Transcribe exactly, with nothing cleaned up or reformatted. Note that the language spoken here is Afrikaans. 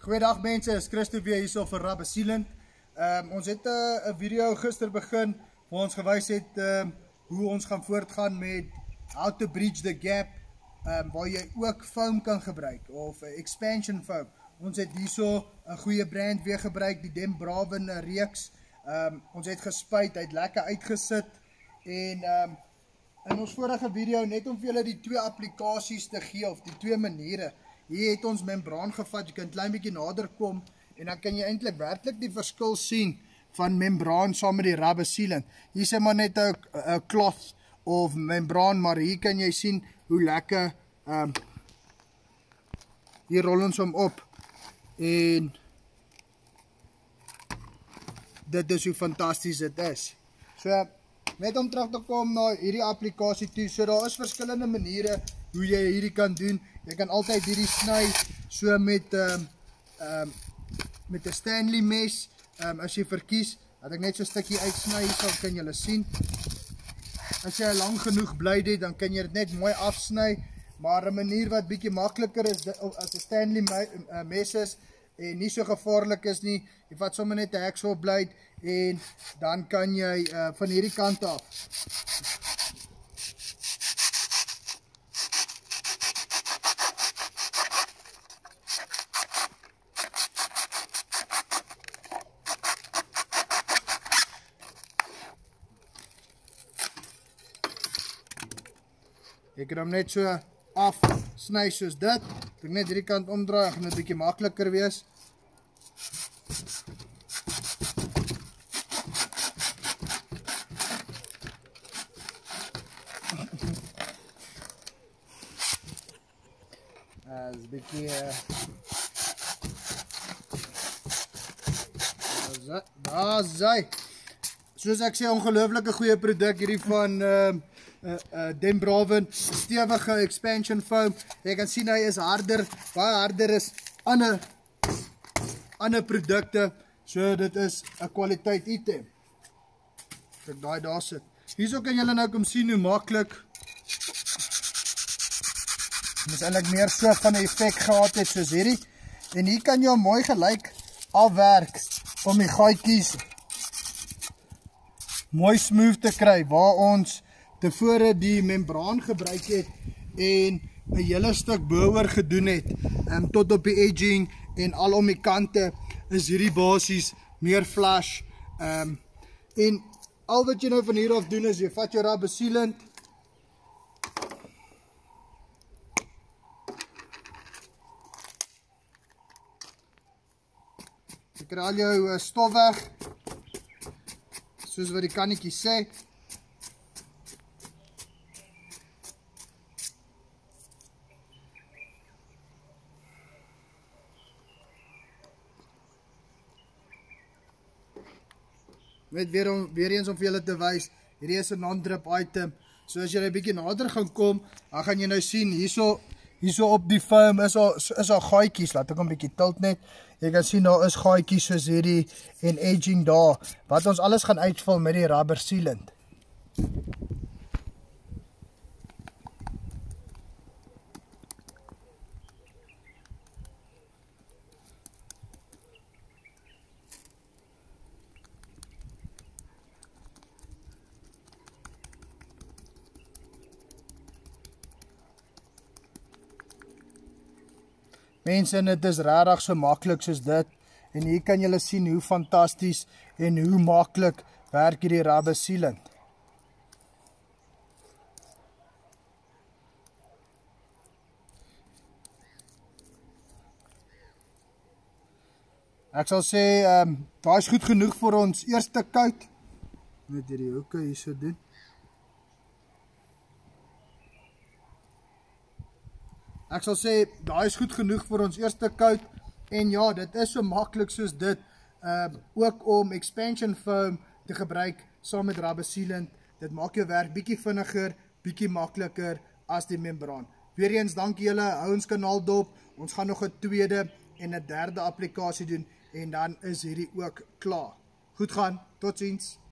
Goeiedag mense, is Christo weer hier so vir Rubber Sealant. Um, ons het een uh, video gister begin waar ons gewys het um, hoe ons gaan voortgaan met how to bridge the gap, um, waar jy ook foam kan gebruik of uh, expansion foam. Ons het hier so een goeie brand weer gebruik, die Den Braven reeks. Um, ons het gespuit, hy het lekker uitgesit en um, in ons vorige video net om vir julle die twee applikasies te gee of die twee maniere. Hier het ons membraan gevat, jy kan klein bietjie nader kom en dan kan jy eintlik werklik die verskil sien van membraan saam met die Rubber Sealant. Hier is maar net een cloth of membraan, maar hier kan jy sien hoe lekker, um, hier rol ons hom op en dit is hoe fantasties dit is. So, net om terug te kom na hierdie applikasie toe, so daar is verskillende maniere hoe jy hierdie kan doen. Jy kan altyd hierdie sny so met um, um, met 'n Stanley mes, um, as jy verkies, dat ek net so 'n stukkie uitsny, hier sal kan julle sien. As jy lang genoeg blyde het, dan kan jy dit net mooi afsny, maar 'n manier wat bietjie makliker is as 'n Stanley mes is en nie so gevaarlik is nie, jy vat sommer net 'n hacksaw blade en dan kan jy uh, van hierdie kant af ek kan hom net so af sny soos dit. Ek net hierdie kant omdraai, gaan dit bietjie makliker wees. As bietjie daar sy. Soos ek sê, ongelooflike goeie produk hierdie van uh, Uh, uh, Den Braven, stewige expansion foam. Jy kan sien hy is harder, baie harder is ander ander produkte, so dit is 'n kwaliteit item. Ek daai daar sit. Hierso kan julle nou kom sien hoe maklik dis eintlik meer so van 'n effek gehad het soos hierdie. En hier kan jy mooi gelyk afwerk om die gaatjies mooi smooth te kry, waar ons tevore die membraan gebruik het en 'n hele stuk boor gedoen het, um, tot op die edging en al om die kante is hierdie basies meer flush. Um, en al wat jy nou van hier af doen is, jy vat jou Rubber Sealant, jy kry al jou stof weg, soos wat die kannetjie sê. Net weer, om, weer eens om vir julle te wys, hierdie is 'n non-drip item, so as jy 'n bietjie nader gaan kom, dan gaan jy nou sien, hierso, hierso op die foam is al, is al gaatjies, laat ek hom bietjie tilt net, jy kan sien, daar is gaatjies soos hierdie, en edging daar, wat ons alles gaan uitvul met die Rubber Sealant. Mense, en dit is regtig so maklik soos dit, en hier kan julle sien hoe fantasties en hoe maklik werk hierdie Rubber Sealant. Ek sal sê, um, daar is goed genoeg vir ons eerste kout, net hierdie hoeke hier so doen. Ek sal sê, daar is goed genoeg vir ons eerste kout, en ja, dit is so maklik soos dit, uh, ook om expansion foam te gebruik, saam met Rubber Sealant, dit maak jou werk bietjie vinniger, bietjie makliker as die membraan. Weereens, dankie julle, hou ons kanaal dop, ons gaan nog 'n tweede en 'n derde applikasie doen, en dan is hierdie ook klaar. Goed gaan, totsiens.